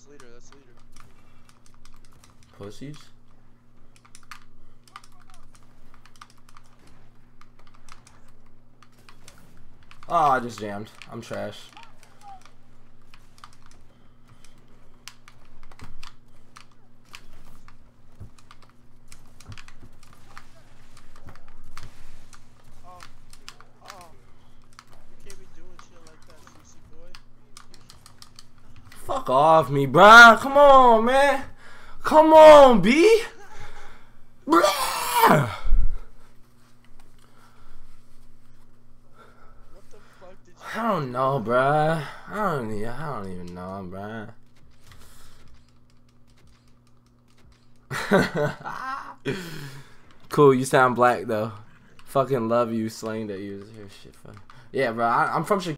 That's leader. That's leader. Pussies. Oh, I just jammed. I'm trash. Fuck off me, bruh. Come on, man. Come on, B. Bruh. What the fuck did you I don't know, bruh. I don't even know, bruh. Cool, you sound black though. Fucking love you, slang that you here. Shit, funny. Yeah, bro. I'm from Chicago.